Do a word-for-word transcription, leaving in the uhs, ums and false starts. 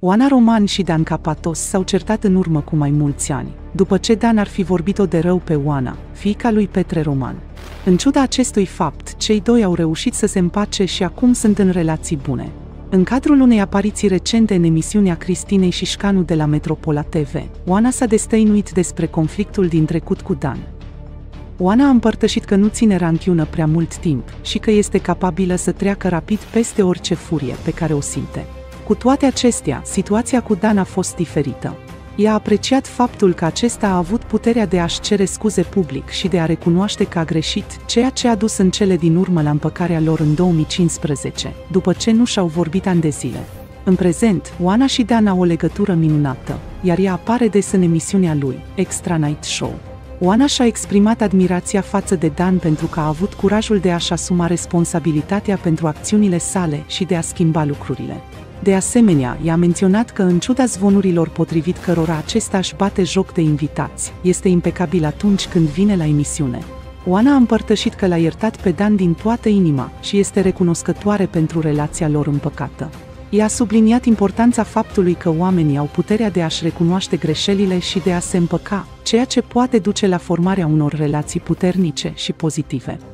Oana Roman și Dan Capatos s-au certat în urmă cu mai mulți ani, după ce Dan ar fi vorbit-o de rău pe Oana, fiica lui Petre Roman. În ciuda acestui fapt, cei doi au reușit să se împace și acum sunt în relații bune. În cadrul unei apariții recente în emisiunea Cristinei Șișcanu de la Metropola T V, Oana s-a destăinuit despre conflictul din trecut cu Dan. Oana a împărtășit că nu ține ranchiună prea mult timp și că este capabilă să treacă rapid peste orice furie pe care o simte. Cu toate acestea, situația cu Dan a fost diferită. Ea a apreciat faptul că acesta a avut puterea de a-și cere scuze public și de a recunoaște că a greșit, ceea ce a dus în cele din urmă la împăcarea lor în două mii cincisprezece, după ce nu și-au vorbit ani de zile. În prezent, Oana și Dan au o legătură minunată, iar ea apare des în emisiunea lui, Extra Night Show. Oana și-a exprimat admirația față de Dan pentru că a avut curajul de a-și asuma responsabilitatea pentru acțiunile sale și de a schimba lucrurile. De asemenea, i-a menționat că, în ciuda zvonurilor potrivit cărora acesta își bate joc de invitați, este impecabil atunci când vine la emisiune. Oana a împărtășit că l-a iertat pe Dan din toată inima și este recunoscătoare pentru relația lor împăcată. Ea a subliniat importanța faptului că oamenii au puterea de a-și recunoaște greșelile și de a se împăca, ceea ce poate duce la formarea unor relații puternice și pozitive.